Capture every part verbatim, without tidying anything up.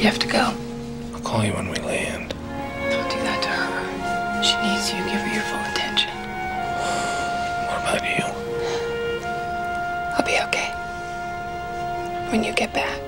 You have to go. I'll call you when we land. Don't do that to her. She needs you. Give her your full attention. What about you? I'll be okay. When you get back.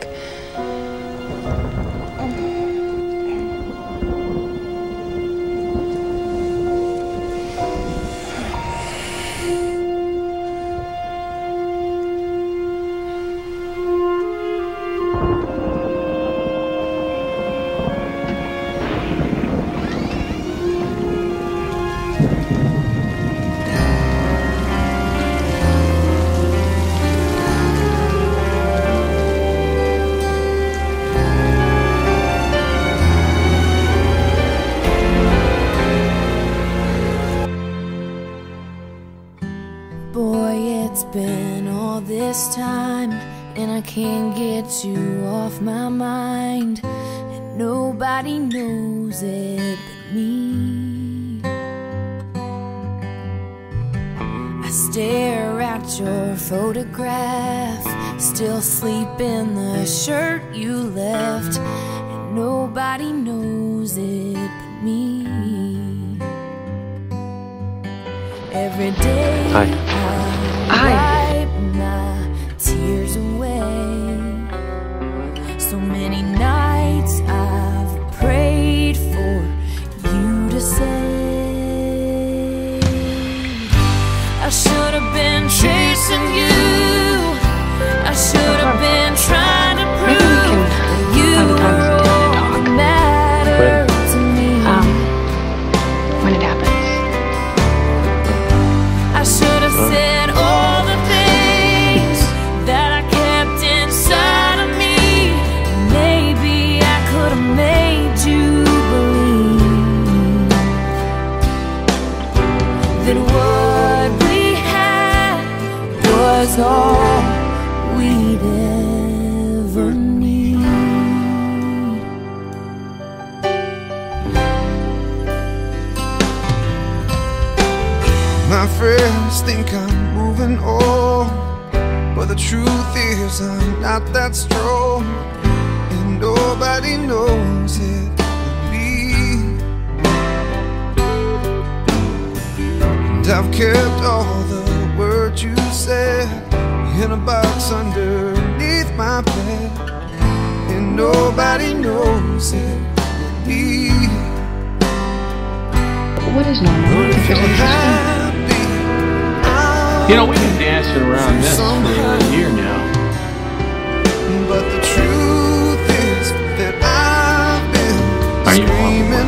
Boy, it's been all this time, and I can't get you off my mind, and nobody knows it but me. I stare at your photograph, still sleep in the shirt you left, and nobody knows it but me. Every day Hi. I wipe my tears away. So many nights I've prayed for you to say I should have been chasing you. I should have been trying to prove that you were all that mattered to me. Um, when it happens. I should have said all the things that I kept inside of me. Maybe I could have made you believe that what we had was all we'd ever need. My friends think I'm moving on, but the truth is I'm not that strong, and nobody knows it but me. And I've kept all the words you said in a box underneath my bed, and nobody knows it but me. What is normal? If you're interested. You know, we've been dancing around this for a year now. But the truth is that I've been Are you screaming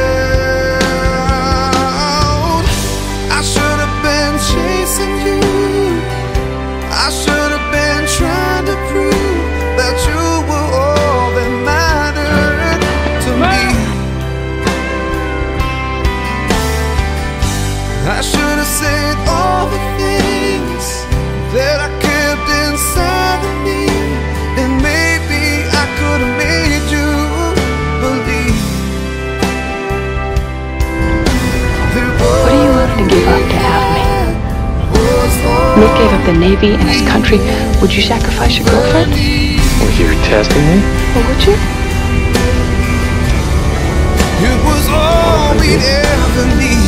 out. I should have been chasing you. I should have been trying to prove that you were all that mattered to me. I should have said all the things that I kept inside of me, and maybe I could have made you believe that What are you willing to give up to have me? Nick gave up the Navy and his country. Would you sacrifice your girlfriend? Well, you're testing me? Or would you? it was all we'd ever need.